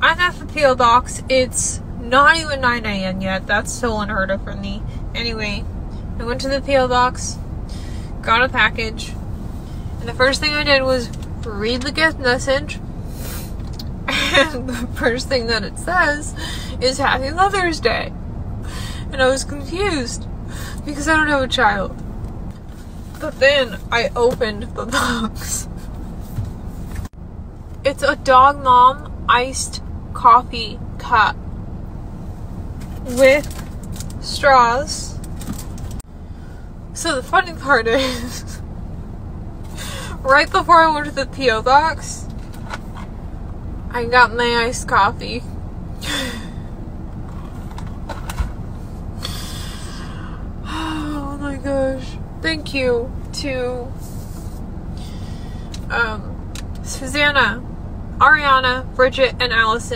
I'm at the P.O. Box. It's not even 9 a.m. yet. That's so unheard of for me. Anyway, I went to the P.O. Box, got a package, and the first thing I did was read the gift message. And the first thing that it says is Happy Mother's Day. And I was confused because I don't have a child. But then I opened the box. It's a Dog Mom iced coffee cup with straws. So the funny part is, right before I went to the P.O. Box, I got my iced coffee. Oh my gosh. Thank you to Susanna, Ariana, Bridget, and Allison.